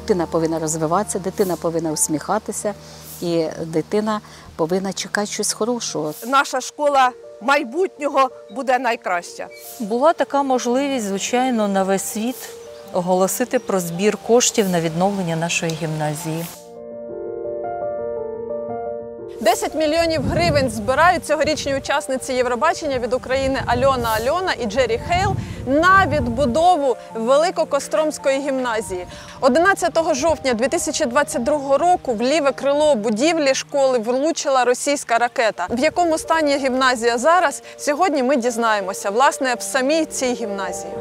дитина повинна розвиватися, дитина повинна усміхатися і дитина повинна чекати щось хорошого. Наша школа майбутнього буде найкраща. Була така можливість, звичайно, на весь світ оголосити про збір коштів на відновлення нашої гімназії. 10 мільйонів гривень збирають цьогорічні учасниці Євробачення від України Альона і Джері Хейл на відбудову Великокостромської гімназії. 11 жовтня 2022 року в ліве крило будівлі школи влучила російська ракета. В якому стані гімназія зараз, сьогодні ми дізнаємося, власне, в самій цій гімназії.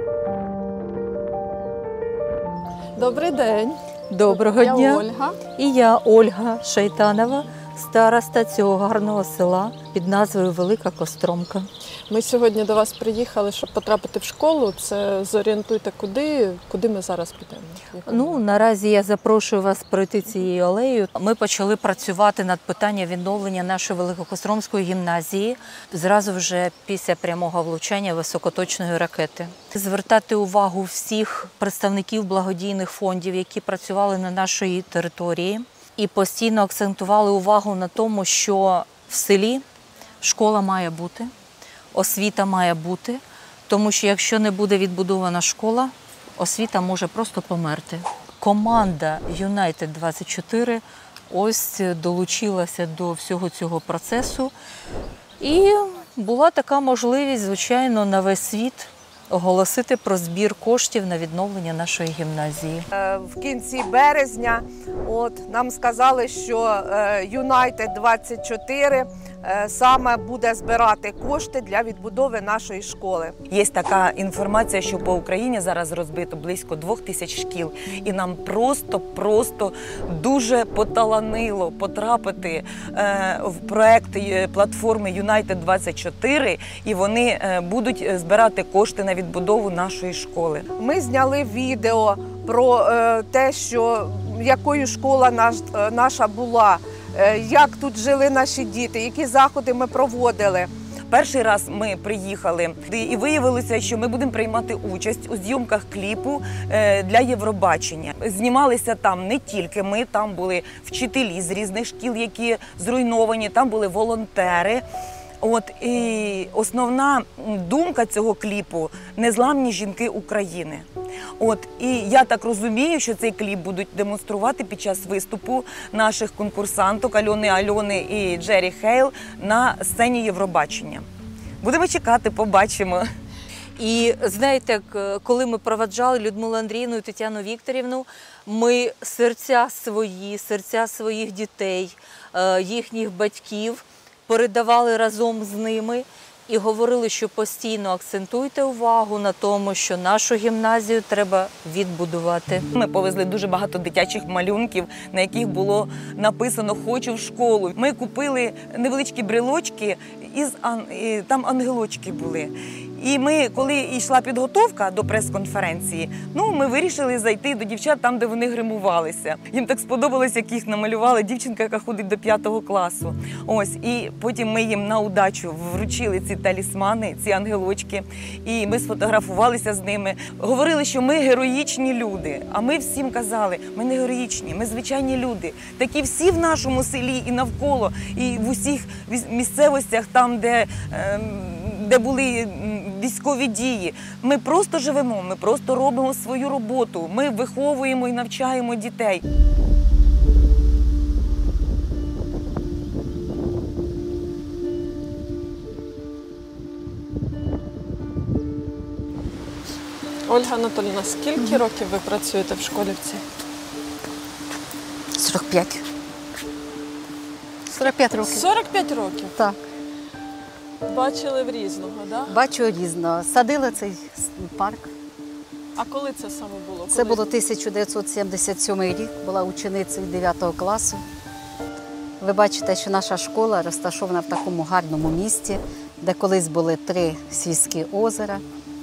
Добрий день. Доброго дня. Я Ольга. І я, Ольга Шайтанова, староста цього гарного села під назвою Велика Костромка. Ми сьогодні до вас приїхали, щоб потрапити в школу. Це зорієнтуйте, куди ми зараз підемо. Наразі я запрошую вас пройти цією алеєю. Ми почали працювати над питанням відновлення нашої Великокостромської гімназії зразу вже після прямого влучання високоточної ракети. Звертати увагу всіх представників благодійних фондів, які працювали на нашій території, і постійно акцентували увагу на тому, що в селі школа має бути, освіта має бути, тому що якщо не буде відбудована школа, освіта може просто померти. Команда United 24 ось долучилася до всього цього процесу. І була така можливість, звичайно, на весь світ оголосити про збір коштів на відновлення нашої гімназії. В кінці березня нам сказали, що United 24 саме буде збирати кошти для відбудови нашої школи. Є така інформація, що по Україні зараз розбито близько 2000 шкіл. І нам просто дуже поталанило потрапити в проект платформи United 24, і вони будуть збирати кошти на відбудову нашої школи. Ми зняли відео про те, якою школа наша була, як тут жили наші діти, які заходи ми проводили. Перший раз ми приїхали і виявилося, що ми будемо приймати участь у зйомках кліпу для Євробачення. Знімалися там не тільки ми, там були вчителі з різних шкіл, які зруйновані, там були волонтери. І основна думка цього кліпу – незламні жінки України. І я так розумію, що цей кліп будуть демонструвати під час виступу наших конкурсанток Альони і Джері Хейл на сцені Євробачення. Будемо чекати, побачимо. І знаєте, коли ми проваджали Людмилу Андріївну і Тетяну Вікторівну, ми серця своїх дітей, їхніх батьків передавали разом з ними і говорили, що постійно акцентуйте увагу на тому, що нашу гімназію треба відбудувати. Ми повезли дуже багато дитячих малюнків, на яких було написано «Хочу в школу». Ми купили невеличкі брелочки, там ангелочки були. І ми, коли йшла підготовка до прес-конференції, ми вирішили зайти до дівчат там, де вони гримувалися. Їм так сподобалось, як їх намалювала дівчинка, яка ходить до 5 класу. І потім ми їм на удачу вручили ці талісмани, ці ангелочки. І ми сфотографувалися з ними. Говорили, що ми героїчні люди. А ми всім казали, ми не героїчні, ми звичайні люди. Такі всі в нашому селі і навколо, і в усіх місцевостях там, де були військові дії. Ми просто живемо, ми просто робимо свою роботу. Ми виховуємо і навчаємо дітей. Ольга Анатоліївна, скільки років ви працюєте в школі в цій? 45. 45 років. 45 років? Так. Бачили в різного, так? Бачу різного. Садила цей парк. А коли це саме було? Це було 1977 рік, була ученицею 9 класу. Ви бачите, що наша школа розташована в такому гарному місці, де колись були 3 сільські озера.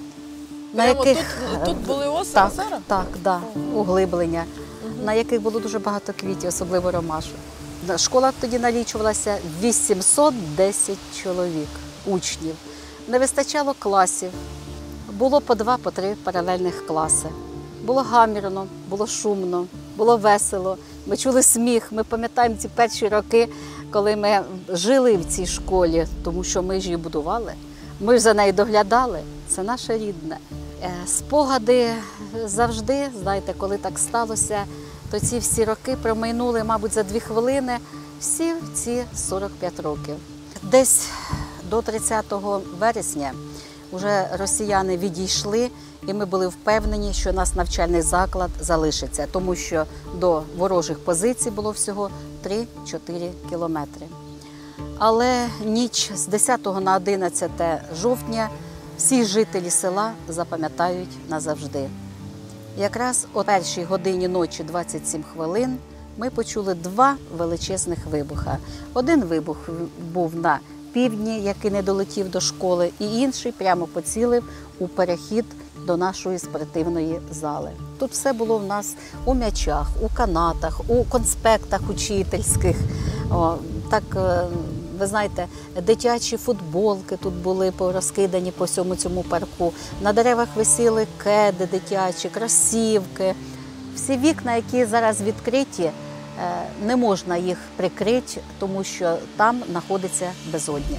Тут були озера зараз? Так, углиблення, на яких було дуже багато квітів, особливо ромашок. Школа тоді налічувалася 810 чоловік, учнів. Не вистачало класів. Було по 2, по 3 паралельних класи. Було гамірно, було шумно, було весело. Ми чули сміх, ми пам'ятаємо ці перші роки, коли ми жили в цій школі, тому що ми ж її будували, ми ж за нею доглядали. Це наше рідне. Спогади завжди, знаєте, коли так сталося, то ці всі роки промайнули, мабуть, за 2 хвилини, всі ці 45 років. Десь до 30 вересня вже росіяни відійшли, і ми були впевнені, що наш навчальний заклад залишиться, тому що до ворожих позицій було всього 3-4 кілометри. Але ніч з 10 на 11 жовтня всі жителі села запам'ятають назавжди. Якраз о 1-й годині ночі 27 хвилин ми почули 2 величезних вибуха. Один вибух був на півдні, який не долетів до школи, і інший прямо поцілив у перехід до нашої спортивної зали. Тут все було в нас у м'ячах, у канатах, у конспектах учительських. Так, ви знаєте, дитячі футболки тут були розкидані по всьому цьому парку. На деревах висіли кеди дитячі, кросівки. Всі вікна, які зараз відкриті, не можна їх прикрити, тому що там знаходиться безодня.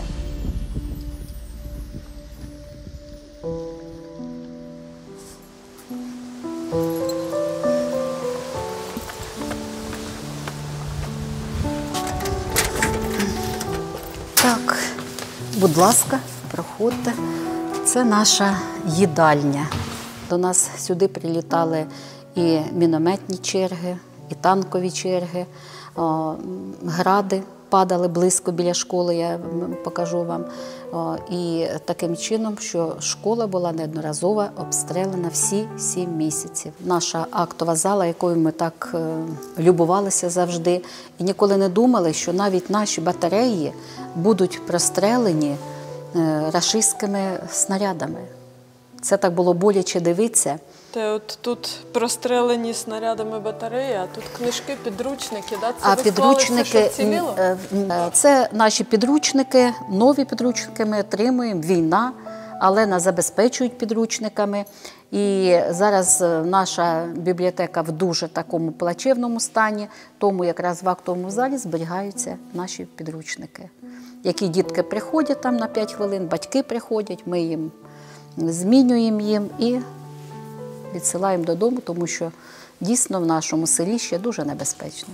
Так, будь ласка, проходьте. Це наша їдальня. До нас сюди прилітали і мінометні черги, і танкові черги, гради падали близько біля школи, я покажу вам. І таким чином, що школа була неодноразово обстріляна всі 7 місяців. Наша актова зала, якою ми так любувалися завжди, і ніколи не думали, що навіть наші батареї будуть прострелені рашистськими снарядами. Це так було боляче дивитися. От тут прострелені снарядами батареї, а тут книжки, підручники, да? Це А підручники, вціліло? це наші підручники, нові підручники ми отримуємо, війна, але нас забезпечують підручниками. І зараз наша бібліотека в дуже такому плачевному стані, тому якраз в актовому залі зберігаються наші підручники. Які дітки приходять там на 5 хвилин, батьки приходять, ми їм змінюємо їм і відсилаємо додому, тому що дійсно в нашому селі ще дуже небезпечно.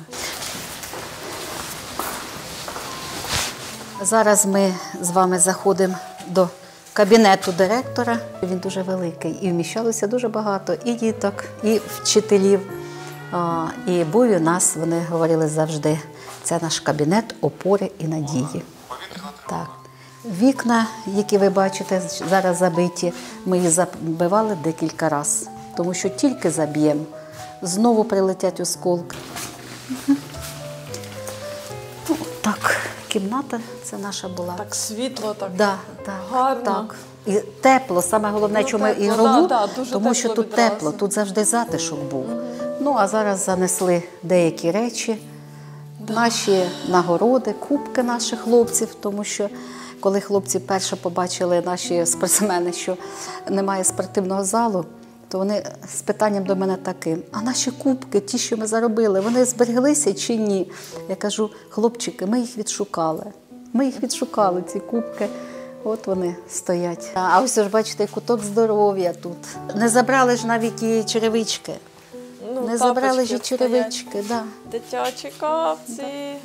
Зараз ми з вами заходимо до кабінету директора. Він дуже великий і вміщалося дуже багато і діток, і вчителів. І був у нас, вони говорили завжди, це наш кабінет опори і надії. Так. Вікна, які ви бачите, зараз забиті, ми їх забивали декілька разів, тому що тільки заб'ємо, знову прилетять осколки. Так, кімната це наша була. Так світло, так гарно. Так. І тепло, саме головне, чому ми і рову, тому що тут тепло, тут завжди затишок був. Ну, а зараз занесли деякі речі, наші нагороди, кубки наших хлопців, тому що коли хлопці перше побачили, наші спортсмени, що немає спортивного залу, то вони з питанням до мене таким: а наші кубки, ті, що ми заробили, вони збереглися чи ні? Я кажу: хлопчики, ми їх відшукали. Ми їх відшукали, ці кубки. От вони стоять. А ось ж, бачите, куток здоров'я тут. Не забрали ж навіть і черевички. Не забрали ж і черевички, да. Дитячі капці.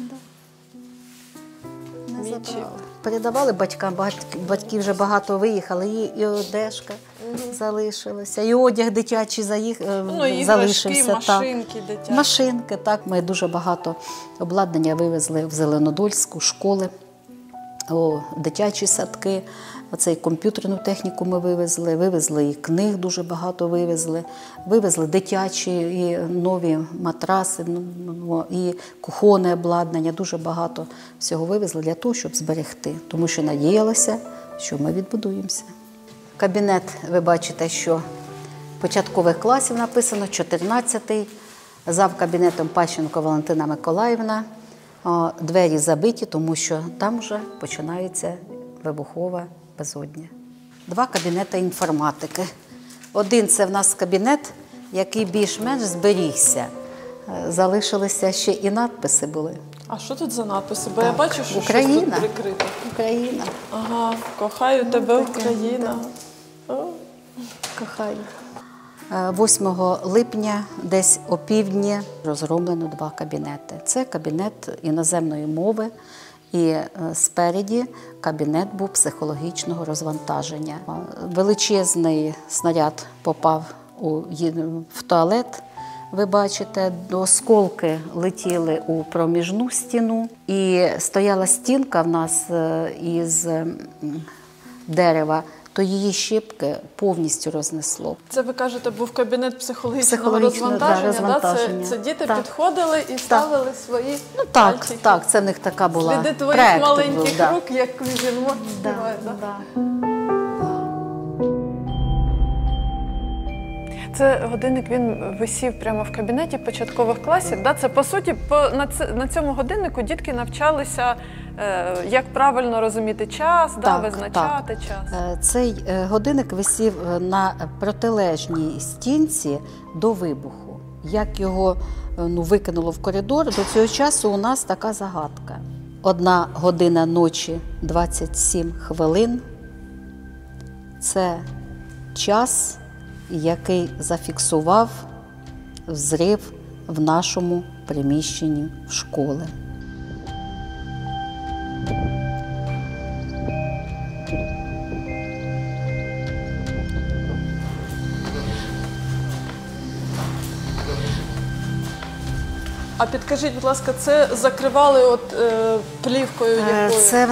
Не забрали. Передавали батькам, батьки вже багато виїхали, і одежка залишилася, і одяг дитячий залишився. Іграшки, машинки дитячі. Машинки, так. Ми дуже багато обладнання вивезли в Зеленодольську, школи, дитячі садки. Оцей комп'ютерну техніку ми вивезли і книг дуже багато вивезли дитячі і нові матраси, і кухонне обладнання, дуже багато всього вивезли для того, щоб зберегти, тому що надіялися, що ми відбудуємося. Кабінет, ви бачите, що початкових класів написано 14-й, зав кабінетом Пащенко Валентина Миколаївна. Двері забиті, тому що там вже починається вибухова безодня. 2 кабінети інформатики. Один – це в нас кабінет, який більш-менш зберігся. Залишилися ще і надписи були. А що тут за надписи? Бо я бачу, що Україна. щось тут прикрите. Україна. Ага, кохаю тебе, Україна. О. Кохаю. 8 липня десь опівдні розроблено 2 кабінети. Це кабінет іноземної мови і спереді кабінет був психологічного розвантаження. Величезний снаряд попав в туалет. Ви бачите, осколки летіли у проміжну стіну, і стояла стінка в нас із дерева, то її щепки повністю рознесло. Це, ви кажете, був кабінет психологічного Розвантаження. розвантаження? Це діти Так. підходили і ставили свої Так, пальчики? так, це в них така була Сліди твоїх проект маленьких був, да. рук, як Квізінмо співає, да? Да. Це годинник, він висів прямо в кабінеті початкових класів. Да? Це, по суті, на цьому годиннику дітки навчалися, як правильно розуміти час, да? Визначати час. Цей годинник висів на протилежній стінці до вибуху. Як його викинуло в коридор, до цього часу у нас така загадка. 1 година ночі 27 хвилин – це час, який зафіксував взрив в нашому приміщенні школи. А підкажіть, будь ласка, це закривали плівкою якою? Це в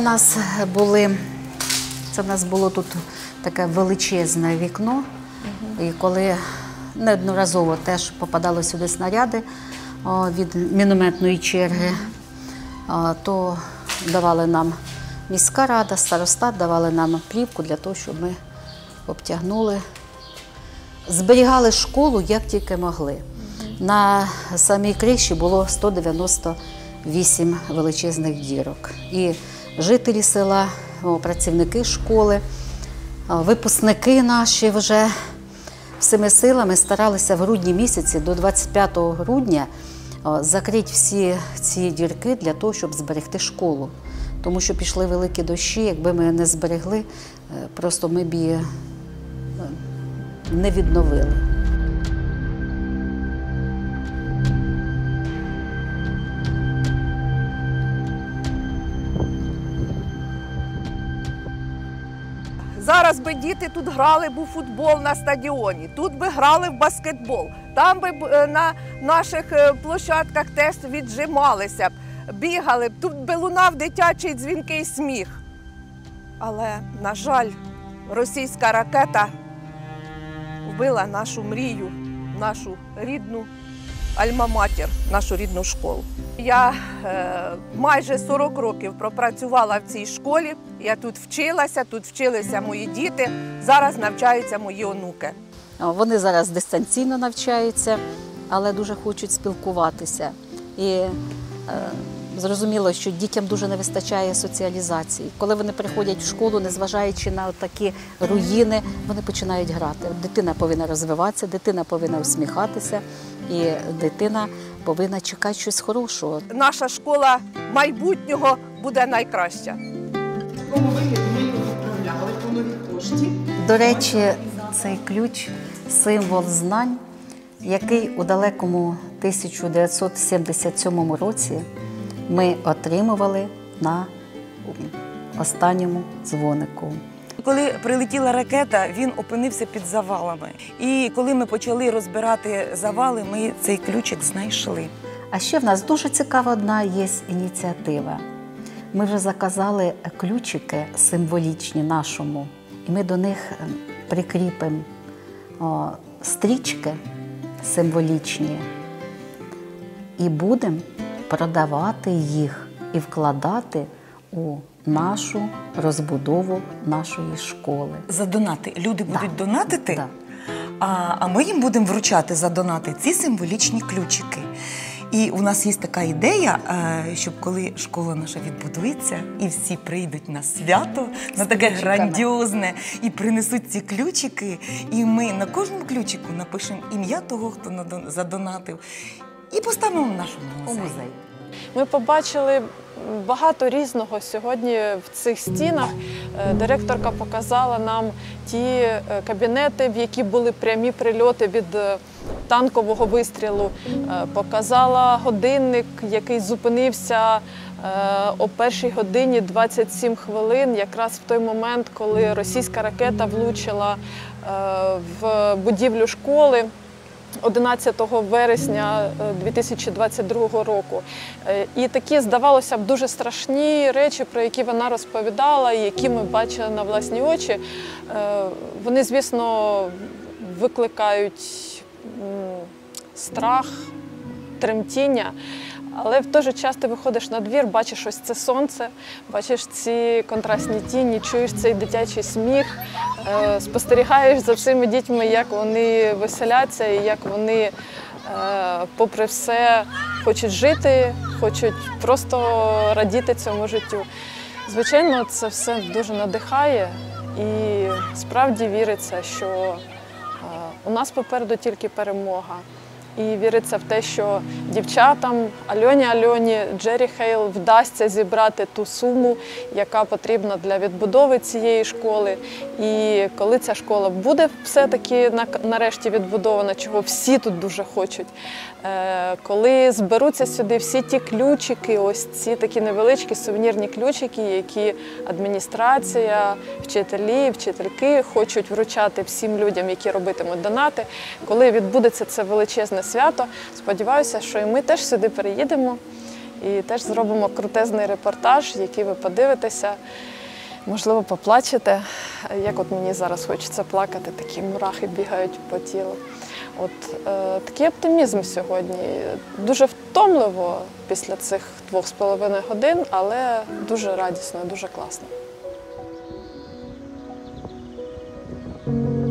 нас було тут таке величезне вікно, і коли неодноразово теж попадали сюди снаряди від мінометної черги, то давали нам міська рада, старостат, давали нам плівку для того, щоб ми обтягнули, зберігали школу як тільки могли. На самій криші було 198 величезних дірок. І жителі села, працівники школи, випускники наші вже всіми силами старалися в грудні місяці до 25 грудня закрити всі ці дірки для того, щоб зберегти школу. Тому що пішли великі дощі, якби ми не зберегли, просто ми б її не відновили. Зараз би діти тут грали б у футбол на стадіоні, тут би грали в баскетбол, там би на наших площадках теж віджималися б, бігали б, тут би лунав дитячий дзвінкий сміх. Але, на жаль, російська ракета вбила нашу мрію, нашу рідну альма-матір, нашу рідну школу. Я майже 40 років пропрацювала в цій школі. Я тут вчилися мої діти, зараз навчаються мої онуки. Вони зараз дистанційно навчаються, але дуже хочуть спілкуватися. І зрозуміло, що дітям дуже не вистачає соціалізації. Коли вони приходять в школу, незважаючи на такі руїни, вони починають грати. Дитина повинна розвиватися, дитина повинна усміхатися, і дитина повинна чекати щось хорошого. Наша школа майбутнього буде найкраща. До речі, цей ключ – символ знань, який у далекому 1977 році ми отримували на останньому дзвонику. Коли прилетіла ракета, він опинився під завалами. І коли ми почали розбирати завали, ми цей ключик знайшли. А ще в нас дуже цікава одна є ініціатива. Ми вже заказали ключики символічні нашому, і ми до них прикріпимо стрічки символічні і будемо продавати їх і вкладати у нашу розбудову нашої школи. За донати. Люди будуть донатити, Да. а ми їм будемо вручати за донати ці символічні ключики. І у нас є така ідея, щоб коли школа наша відбудується і всі прийдуть на свято, на таке грандіозне, і принесуть ці ключики, і ми на кожному ключику напишемо ім'я того, хто задонатив, і поставимо в нашому музеї. Ми побачили багато різного сьогодні в цих стінах. Директорка показала нам ті кабінети, в які були прямі прильоти від танкового вистрілу. Показала годинник, який зупинився о 1:00 27 хвилин, якраз в той момент, коли російська ракета влучила в будівлю школи 11 вересня 2022 року. І такі, здавалося б, дуже страшні речі, про які вона розповідала, і які ми бачили на власні очі, вони, звісно, викликають страх, тремтіння. Але в той же час ти виходиш на двір, бачиш ось це сонце, бачиш ці контрастні тіні, чуєш цей дитячий сміх, спостерігаєш за цими дітьми, як вони веселяться і як вони, попри все, хочуть жити, хочуть просто радіти цьому життю. Звичайно, це все дуже надихає і справді віриться, що у нас попереду тільки перемога. І віриться в те, що дівчатам, Альоні, Джері Хейл вдасться зібрати ту суму, яка потрібна для відбудови цієї школи. І коли ця школа буде все-таки нарешті відбудована, чого всі тут дуже хочуть, коли зберуться сюди всі ті ключики, ось ці такі невеличкі сувенірні ключики, які адміністрація, вчителі, вчительки хочуть вручати всім людям, які робитимуть донати, коли відбудеться це величезне свято, сподіваюся, що і ми теж сюди переїдемо і теж зробимо крутезний репортаж, який ви подивитеся, можливо, поплачете, як от мені зараз хочеться плакати, такі мурахи бігають по тілу. От такий оптимізм сьогодні. Дуже втомливо після цих 2,5 годин, але дуже радісно, дуже класно.